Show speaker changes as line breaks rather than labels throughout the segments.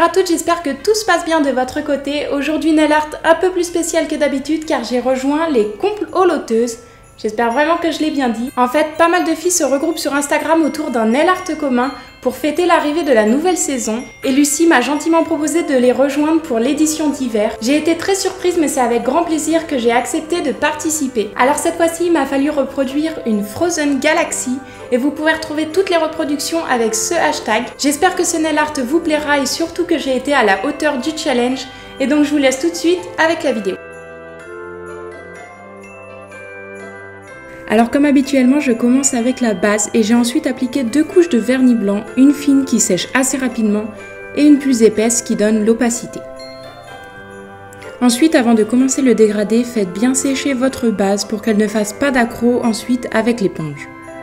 à toutes, j'espère que tout se passe bien de votre côté. Aujourd'hui, nail art un peu plus spécial que d'habitude car j'ai rejoint les comploteuses. J'espère vraiment que je l'ai bien dit. En fait, pas mal de filles se regroupent sur Instagram autour d'un nail art commun pour fêter l'arrivée de la nouvelle saison. Et Lucie m'a gentiment proposé de les rejoindre pour l'édition d'hiver. J'ai été très surprise, mais c'est avec grand plaisir que j'ai accepté de participer. Alors cette fois-ci, il m'a fallu reproduire une Frozen Galaxy et vous pouvez retrouver toutes les reproductions avec ce hashtag. J'espère que ce nail art vous plaira et surtout que j'ai été à la hauteur du challenge. Et donc je vous laisse tout de suite avec la vidéo. Alors comme habituellement, je commence avec la base et j'ai ensuite appliqué 2 couches de vernis blanc, une fine qui sèche assez rapidement et une plus épaisse qui donne l'opacité. Ensuite, avant de commencer le dégradé, faites bien sécher votre base pour qu'elle ne fasse pas d'accroc ensuite avec l'éponge.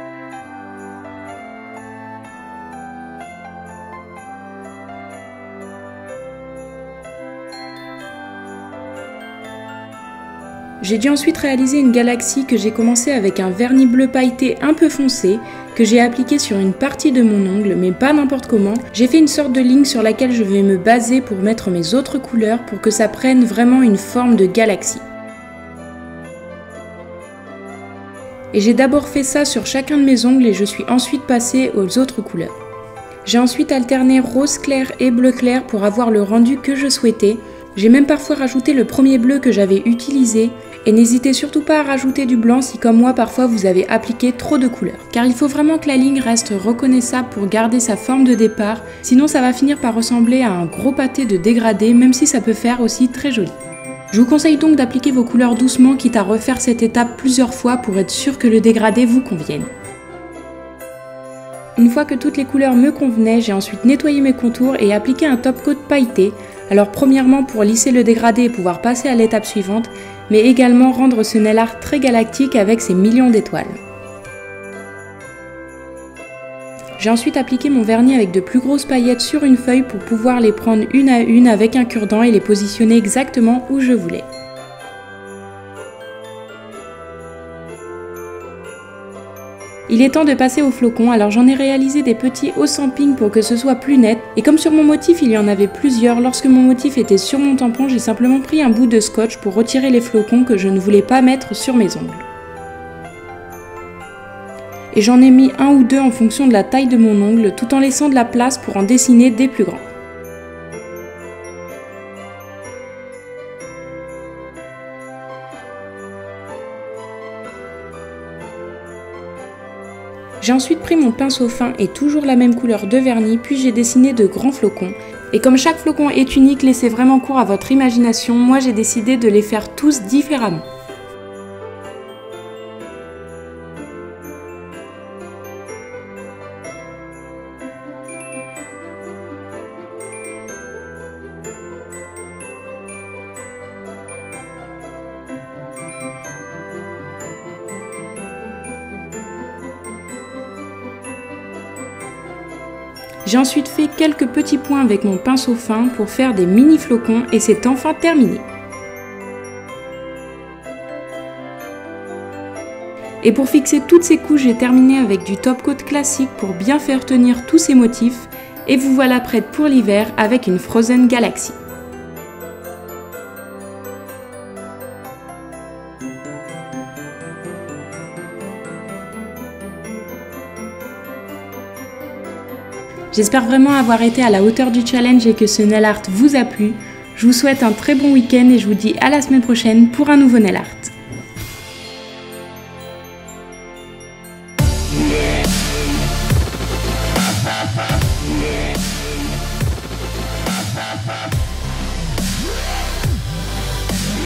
J'ai dû ensuite réaliser une galaxie que j'ai commencé avec un vernis bleu pailleté un peu foncé que j'ai appliqué sur une partie de mon ongle, mais pas n'importe comment. J'ai fait une sorte de ligne sur laquelle je vais me baser pour mettre mes autres couleurs pour que ça prenne vraiment une forme de galaxie. Et j'ai d'abord fait ça sur chacun de mes ongles et je suis ensuite passée aux autres couleurs. J'ai ensuite alterné rose clair et bleu clair pour avoir le rendu que je souhaitais. J'ai même parfois rajouté le premier bleu que j'avais utilisé et n'hésitez surtout pas à rajouter du blanc si comme moi parfois vous avez appliqué trop de couleurs. Car il faut vraiment que la ligne reste reconnaissable pour garder sa forme de départ, sinon ça va finir par ressembler à un gros pâté de dégradé même si ça peut faire aussi très joli. Je vous conseille donc d'appliquer vos couleurs doucement quitte à refaire cette étape plusieurs fois pour être sûr que le dégradé vous convienne. Une fois que toutes les couleurs me convenaient, j'ai ensuite nettoyé mes contours et appliqué un top coat pailleté. Alors premièrement pour lisser le dégradé et pouvoir passer à l'étape suivante, mais également rendre ce nail art très galactique avec ses millions d'étoiles. J'ai ensuite appliqué mon vernis avec de plus grosses paillettes sur une feuille pour pouvoir les prendre une à une avec un cure-dent et les positionner exactement où je voulais. Il est temps de passer aux flocons, alors j'en ai réalisé des petits hauts samping pour que ce soit plus net. Et comme sur mon motif il y en avait plusieurs, lorsque mon motif était sur mon tampon, j'ai simplement pris un bout de scotch pour retirer les flocons que je ne voulais pas mettre sur mes ongles. Et j'en ai mis un ou deux en fonction de la taille de mon ongle, tout en laissant de la place pour en dessiner des plus grands. J'ai ensuite pris mon pinceau fin et toujours la même couleur de vernis, puis j'ai dessiné de grands flocons. Et comme chaque flocon est unique, laissez vraiment cours à votre imagination, moi j'ai décidé de les faire tous différemment. J'ai ensuite fait quelques petits points avec mon pinceau fin pour faire des mini flocons et c'est enfin terminé. Et pour fixer toutes ces couches, j'ai terminé avec du top coat classique pour bien faire tenir tous ces motifs et vous voilà prête pour l'hiver avec une Frozen Galaxy. J'espère vraiment avoir été à la hauteur du challenge et que ce nail art vous a plu. Je vous souhaite un très bon week-end et je vous dis à la semaine prochaine pour un nouveau nail art.